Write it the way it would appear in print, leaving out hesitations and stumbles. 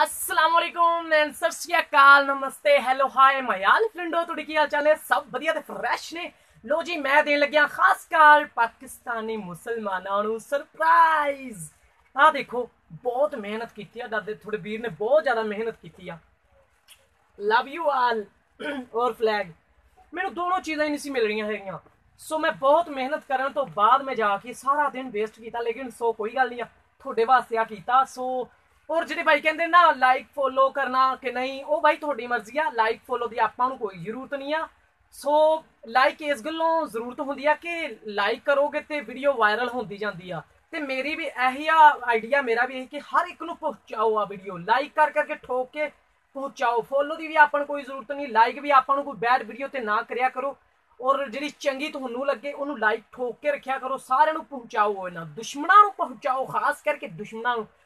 अस्सलामुअलैकुम एंड सत श्री अकाल नमस्ते हेलो हाय मयाल फ्रेंडो तुहाडे की हाल चाल ने सब वधिया ते फ्रैश ने। लो जी मैं देन लग्या खास कर पाकिस्तानी मुसलमानां नूं सरप्राइज। आ देखो बहुत मेहनत की है दादे थोड़े वीर ने बहुत ज्यादा मेहनत की है। लव यू ऑल और फ्लैग मैनू दोनों चीज़ां ही नहीं सी मिल रही है। सो मैं बहुत मेहनत करने तो बाद में जाके सारा दिन वेस्ट किया, लेकिन सो कोई गल नहीं थोड़े वास्ते आ किया। सो और जो भाई कहते ना लाइक फॉलो करना कि नहीं, वो भाई थोड़ी मर्जी आ। लाइक फॉलो की आपां नूं कोई जरूरत नहीं आ। सो लाइक इस गल्लों जरूरत होंदी है कि लाइक करोगे तो वीडियो वायरल होती जाती है। ते मेरी भी यही आइडिया मेरा भी यही कि हर एक नूं पहुंचाओ आ वीडियो, लाइक कर करके ठोक के पहुंचाओ। फॉलो की भी आपन कोई जरूरत नहीं, लाइक भी आपन कोई बैड वीडियो ते ना करया करो। और जी चंगी तुहानू लगे उन्होंने लाइक ठोक के रखा करो। सारे पहुंचाओ, इन्होंने दुश्मनों पहुंचाओ, खास करके दुश्मनों।